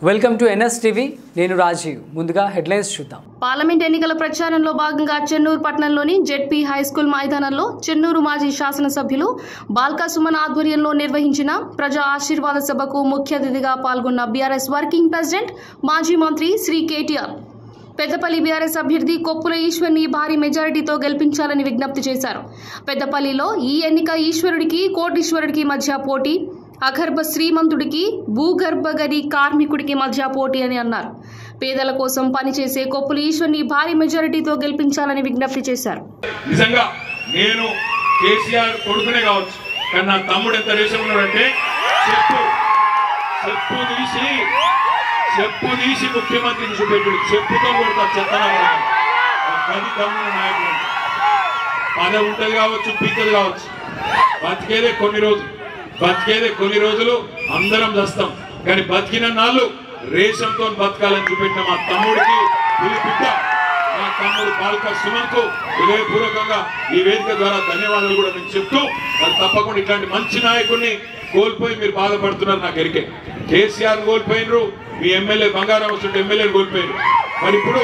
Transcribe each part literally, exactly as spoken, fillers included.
Welcome to NS TV నేను రాజీవ్ ముందుగా headlines చూద్దాం పార్లమెంట్ ఎన్నికల ప్రచారంలో భాగంగా చెన్నూరు పట్టణంలోని జెడ్పీ హై స్కూల్ మైదానంలో చెన్నూరు మాజీ శాసనసభ్యులు బాల్కా సుమన్ ఆధ్వర్యంలో నిర్వహించిన ప్రజా ఆశీర్వాద సభకు ముఖ్య అతిథిగా పాల్గొన్న బీఆర్ఎస్ వర్కింగ్ ప్రెసిడెంట్ మాజీ మంత్రి శ్రీ కేటీఆర్ పెద్దపల్లి బీఆర్ఎస్ అభ్యర్థి కొప్పుల ఈశ్వర్ని భారీ మెజారిటీతో గెలిపించాలని విజ్ఞప్తి చేశారు. పెద్దపల్లిలో ఈ ఎన్నిక ఈశ్వరుడికి కోటీశ్వరుడికి మధ్య పోటీ, అగర్భ శ్రీమంతుడికి భూగర్భగది కార్మికుడికి మధ్య పోటీ అని అన్నారు. పేదల కోసం పనిచేసే కొప్పుల ఈశ్వర్ని భారీ మెజారిటీతో గెలిపించాలని విజ్ఞప్తి చేశారు. నిజంగా నేను కేసీఆర్ కొడుకునే కావచ్చు, కానీ నా తమ్ముడు ఎంత రేషన్ ఉన్నాడంటే చెప్పు చెప్పు తీసి చెప్పు తీసి ముఖ్యమంత్రిని చూపెట్టాడు. చెప్పుతో కొడతా చెత్తనా గది తమ్ముడు నాయకుడు. పదవి ఉంటది కావచ్చు, పీకది కావచ్చు, బతికేదే కొన్ని రోజులు బతికేదే కొన్ని రోజులు అందరం చేస్తాం. కానీ బతికిన నాళ్ళు రేషంతో బతకాలని చూపెట్టిన మా తమ్ముడికి పిలిపిట్ట మా తమ్ముడు బాల్కా సుమన్ కు హృదయపూర్వకంగా ఈ వేదిక ద్వారా ధన్యవాదాలు కూడా నేను చెప్తూ, మరి తప్పకుండా ఇట్లాంటి మంచి నాయకుడిని కోల్పోయి మీరు బాధపడుతున్నారు. నాకు ఎరికే కేసీఆర్ కోల్పోయినరు, మీ ఎమ్మెల్యే బంగారం వస్తుంటే ఎమ్మెల్యేని కోల్పోయారు. మరి ఇప్పుడు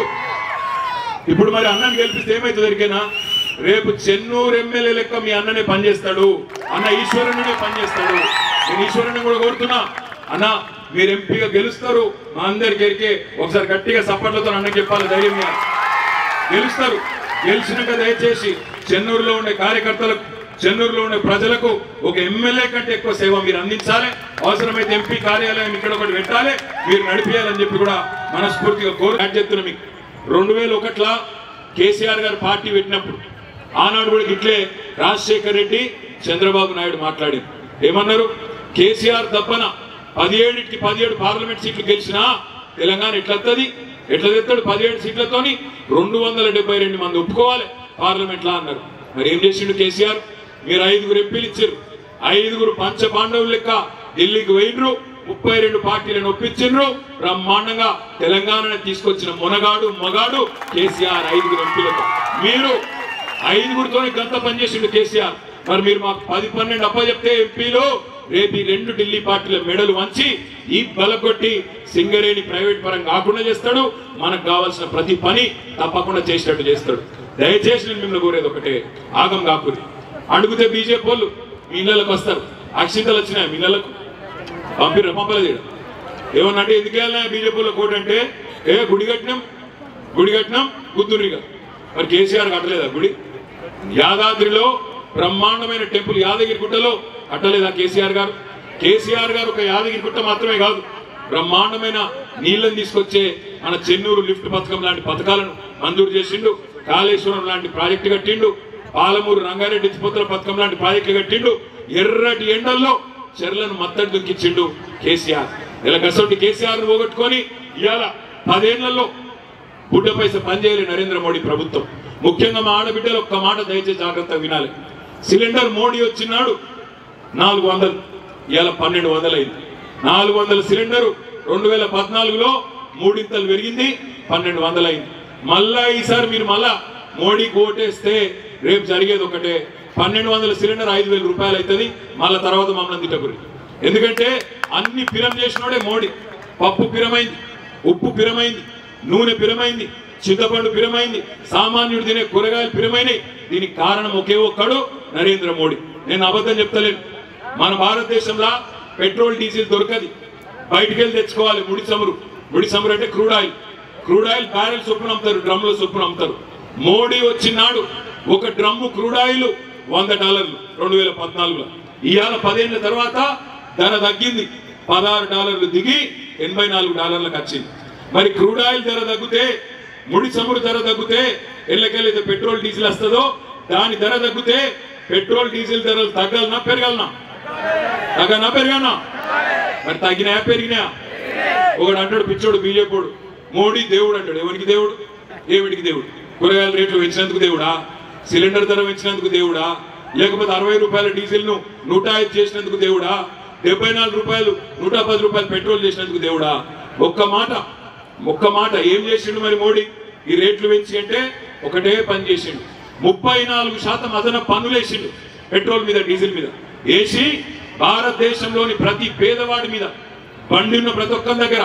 ఇప్పుడు మరి అన్నని గెలిపిస్తే ఏమైతుంది ఎరికేనా? రేపు చెన్నూరు ఎమ్మెల్యే లెక్క మీ అన్ననే పనిచేస్తాడు, అన్న ఈశ్వరునే పనిచేస్తాడు. నేను ఈశ్వరుని కూడా కోరుతున్నా, అన్న మీరు ఎంపీగా గెలుస్తారు, మా అందరికి ఎరికే. ఒకసారి గట్టిగా సపోర్ట్లతో అన్నకి చెప్పాలి, ధైర్యం గెలుస్తారు. గెలిచినాక దయచేసి చెన్నూరులో ఉండే కార్యకర్తలకు, చెన్నూరులో ఉండే ప్రజలకు ఒక ఎమ్మెల్యే కంటే ఎక్కువ సేవ మీరు అందించాలి. అవసరమైతే ఎంపీ కార్యాలయం ఇక్కడ ఒకటి పెట్టాలి, మీరు నడిపేయాలని చెప్పి కూడా మనస్ఫూర్తిగా కోరు చెప్తున్నా. మీకు రెండు వేల ఒకట్లా కేసీఆర్ గారు పార్టీ పెట్టినప్పుడు ఆనాడు కూడా ఇట్లే రాజశేఖర్ రెడ్డి, చంద్రబాబు నాయుడు మాట్లాడారు. ఏమన్నారు? కేసీఆర్ తప్పన పదిహేడుకి పదిహేడు పార్లమెంట్ సీట్లు గెలిచినా తెలంగాణ ఎట్లత్తది, ఎట్లా తెస్తాడు? పదిహేడు సీట్లతోని రెండు వందల డెబ్బై రెండు మంది ఒప్పుకోవాలి పార్లమెంట్ లా అన్నారు. మరి ఏం చేసిండు కేసీఆర్? మీరు ఐదుగురు ఎంపీలు ఇచ్చారు, ఐదుగురు పంచ పాండవులు లెక్క ఢిల్లీకి పోయినరు, ముప్పై రెండు పార్టీలను ఒప్పించిండ్రు, బ్రహ్మాండంగా తెలంగాణను తీసుకొచ్చిన మొనగాడు మగాడు కేసీఆర్. ఐదుగురు ఎంపీలతో మీరు ఐదుగురితోనే గంత పనిచేసిండు కేసీఆర్. మరి మీరు మాకు పది పన్నెండు అప్ప చెప్తే ఎంపీలు రేపు ఈ రెండు ఢిల్లీ పార్టీల మెడలు వంచి ఈ బలకొట్టి సింగరేణి ప్రైవేట్ పరం కాకుండా చేస్తాడు. మనకు కావాల్సిన ప్రతి పని తప్పకుండా చేసినట్టు చేస్తాడు. దయచేసి నేను మిమ్మల్ని కోరేది ఒకటే, ఆగం కాకూడదు. అడిగితే బీజేపీ వాళ్ళు మీ ఇళ్ళకి వస్తారు. అక్షింతలు వచ్చినాయి మీ ఇళ్ళకు, పంపిన పంపలేదు. ఏమన్నంటే ఎందుకు వెళ్ళినా బీజేపీ వాళ్ళ కోట అంటే, ఏ గుడి కట్టినాం గుడి కట్టినాం గుద్దురిగా. మరి కేసీఆర్ కట్టలేదా గుడి? యాదాద్రిలో బ్రహ్మాండమైన టెంపుల్ యాదగిరి గుట్టలో కట్టలేదా కేసీఆర్ గారు? కేసీఆర్ గారు ఒక యాదగిరి గుట్ట మాత్రమే కాదు, బ్రహ్మాండమైన నీళ్లను తీసుకొచ్చే మన చెన్నూరు లిఫ్ట్ పథకం లాంటి పథకాలను మంజూరు చేసిండు. కాళేశ్వరం లాంటి ప్రాజెక్టు కట్టిండు. పాలమూరు రంగారెడ్డి ఎత్తిపోతల పథకం లాంటి ప్రాజెక్టులు కట్టిండు. ఎర్రటి ఎండల్లో చెర్లను మత్తడి దుక్కిచ్చిండు కేసీఆర్. ఇలా గసొంటి కేసీఆర్ పోగొట్టుకొని ఇవాళ పదేళ్లలో బుడ్డ పైస పనిచేయాలి నరేంద్ర మోడీ ప్రభుత్వం. ముఖ్యంగా మా ఆడబిడ్డలు ఒక్క మాట దయచేసి జాగ్రత్తగా వినాలి. సిలిండర్ మోడీ వచ్చినాడు నాలుగు వందలు, ఇవాళ పన్నెండు వందలు అయింది. నాలుగు వందల సిలిండరు రెండు వేల పద్నాలుగులో మూడింతలు పెరిగింది, పన్నెండు వందలు అయింది. మళ్ళా ఈసారి మీరు మళ్ళా మోడీకి ఓటేస్తే రేపు జరిగేది ఒకటే, పన్నెండు వందల సిలిండర్ ఐదు వేల రూపాయలు అవుతుంది. మళ్ళా తర్వాత మమ్మల్ని తిట్టకురి. ఎందుకంటే అన్ని పిరం చేసినోడే మోడీ. పప్పు పిరమైంది, ఉప్పు పిరమైంది, నూనె పిరమైంది, చింతపండు పిరమైంది, సామాన్యుడు తినే కూరగాయలు పిరమైనవి. దీనికి కారణం ఒకే ఒక్కడు, నరేంద్ర మోడీ. నేను అబద్ధం చెప్తలేను. మన భారతదేశంలో పెట్రోల్ డీజిల్ దొరకది, బయటికి వెళ్ళి తెచ్చుకోవాలి. ముడి చమురు, ముడి చమురు అంటే crude oil. Crude oil barrel చొప్పున అమ్ముతారు, డ్రమ్ల చొప్పున అమ్ముతారు. మోడీ వచ్చినాడు ఒక డ్రమ్ము క్రూడ్ ఆయిల్ వంద డాలర్లు రెండు వేల పద్నాలుగులో. ఇవాళ పదేళ్ల తర్వాత ధర తగ్గింది, పదహారు డాలర్లు దిగి ఎనభై నాలుగు డాలర్లకు వచ్చింది. మరి క్రూడ్ ఆయిల్ ధర తగ్గితే, ముడి చమురు ధర తగ్గితే ఎల్లకెళ్ళైతే పెట్రోల్ డీజిల్ వస్తుందో దాని ధర తగ్గితే పెట్రోల్ డీజిల్ ధరలు తగ్గాలనా పెరగాలనా? తగ్గనా పెరగానా? మరి తగ్గినాయా పెరిగినాయా? ఒకడు అంటాడు పిచ్చోడు బీజేపీడు, మోడీ దేవుడు అంటాడు. ఎవరికి దేవుడు? ఏమిటికి దేవుడు? కూరగాయల రేట్లు పెంచినందుకు దేవుడా? సిలిండర్ ధర పెంచినందుకు దేవుడా? లేకపోతే అరవై రూపాయల డీజిల్ ను నూట ఐదు చేసినందుకు దేవుడా? డెబ్బై నాలుగు రూపాయలు నూట పది రూపాయలు పెట్రోల్ చేసినందుకు దేవుడా? ఒక్క మాట ఒక్క మాట ఏం చేసిండు మరి మోడీ? ఈ రేట్లు పెంచి అంటే ఒకటే పని చేసిండు, ముప్పై నాలుగు శాతం అదన పన్నులు వేసిండు పెట్రోల్ మీద, డీజిల్ మీద వేసి భారతదేశంలోని ప్రతి పేదవాడి మీద బండి ఉన్న ప్రతి ఒక్క దగ్గర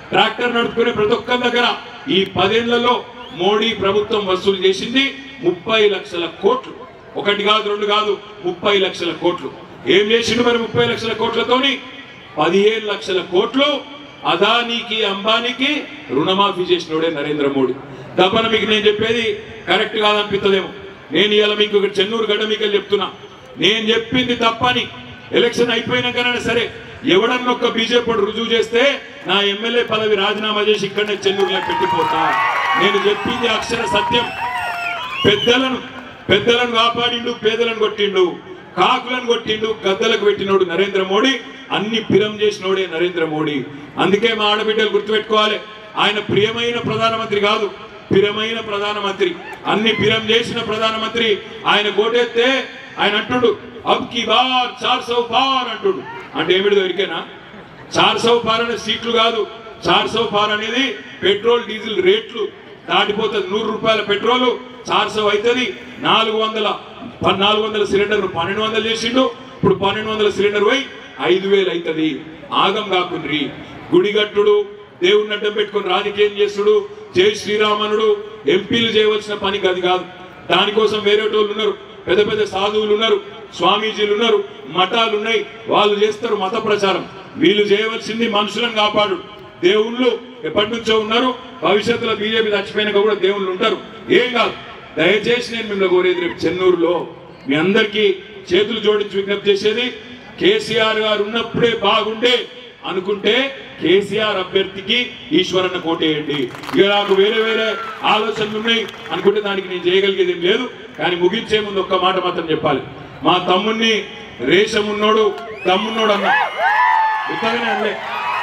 ట్రాక్టర్ నడుపుకునే ప్రతి ఒక్కరి దగ్గర ఈ పదేళ్లలో మోడీ ప్రభుత్వం వసూలు చేసింది ముప్పై లక్షల కోట్లు. ఒకటి కాదు, రెండు కాదు, ముప్పై లక్షల కోట్లు. ఏం చేసిండు మరి ముప్పై లక్షల కోట్లతోని? పదిహేను లక్షల కోట్లు అదానికి అంబానీకి రుణమాఫీ చేసినోడే నరేంద్ర మోడీ. తప్పన మీకు నేను చెప్పేది కరెక్ట్ కాదనిపిస్తుందేమో. నేను ఇలా మీకు ఇక్కడ చెన్నూరు గడ్డ మీకు చెప్తున్నా, నేను చెప్పింది తప్పని ఎలక్షన్ అయిపోయినాకైనా సరే ఎవడన్నా ఒక్క బీజేపీ రుజువు చేస్తే నా ఎమ్మెల్యే పదవి రాజీనామా చేసి ఇక్కడనే చెన్నూరులో పెట్టిపోతా. నేను చెప్పింది అక్షర సత్యం. పెద్దలను పెద్దలను కాపాడిండు, పేదలను కొట్టిండు, కాకులను కొట్టిండు, గద్దలకు పెట్టినోడు నరేంద్ర మోడీ. అన్ని పిరం చేసినోడే నరేంద్ర మోడీ. అందుకే మా ఆడబిడ్డలు గుర్తుపెట్టుకోవాలి, ఆయన ప్రియమైన ప్రధానమంత్రి కాదు, పిరమైన ప్రధానమంత్రి. అన్ని పిరం చేసిన ప్రధానమంత్రి. ఆయన కోటెత్తే ఆయన అంటుడు అబ్ కి బార్ చార్ సౌ పార్ అంటుడు. అంటే ఏమిటి దొరికేనా? చార్ సౌ పార్ అనే సీట్లు కాదు, చార్ సౌ పార్ అనేది పెట్రోల్ డీజిల్ రేట్లు దాటిపోతుంది. నూరు రూపాయల పెట్రోల్ చార్ సౌ అవుతుంది. నాలుగు వందల నాలుగు వందల సిలిండర్ పన్నెండు వందలు చేసిండు. ఇప్పుడు పన్నెండు వందల సిలిండర్ పోయి ఐదు వేలు అవుతుంది. ఆగం కాకుండ్రి. గుడిగట్టుడు, దేవుడిని అడ్డం పెట్టుకుని రాజకీయం చేసుడు, జై శ్రీరామనుడు, ఎంపీలు చేయవలసిన పని గది కాదు. దానికోసం వేరే వాళ్ళు ఉన్నారు, పెద్ద పెద్ద సాధువులు ఉన్నారు, స్వామీజీలు ఉన్నారు, మఠాలు ఉన్నాయి, వాళ్ళు చేస్తారు మత ప్రచారం. వీళ్ళు చేయవలసింది మనుషులను కాపాడు. దేవుళ్ళు ఎప్పటి నుంచో ఉన్నారు, భవిష్యత్తులో బీజేపీ చచ్చిపోయినాక కూడా దేవుళ్ళు ఉంటారు. ఏం కాదు. దయచేసి నేను మిమ్మల్ని కోరేది, రేపు చెన్నూరులో మీ అందరికీ చేతులు జోడించి విజ్ఞప్తి చేసేది, కేసీఆర్ గారు ఉన్నప్పుడే బాగుండే అనుకుంటే కేసీఆర్ అభ్యర్థికి ఈశ్వరన్న కోటేయండి. ఇక నాకు వేరే వేరే ఆలోచనలు ఉన్నాయి అనుకుంటే దానికి నేను చేయగలిగేది ఏం లేదు. కానీ ముగించే ముందు ఒక్క మాట మాత్రం చెప్పాలి. మా తమ్ముడిని రేషమున్నోడు తమ్మున్నోడు అన్న ఉత్తగానే అనలే.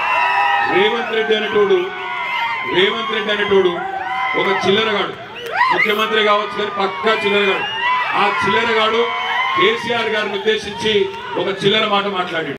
రేవంత్ రెడ్డి అనేటోడు రేవంత్ రెడ్డి అనేటోడు ఒక చిల్లరగాడు, ముఖ్యమంత్రి కావచ్చు కానీ పక్కా చిల్లరగాడు. ఆ చిల్లరగాడు కేసీఆర్ గారిని ఉద్దేశించి ఒక చిల్లర మాట మాట్లాడాడు.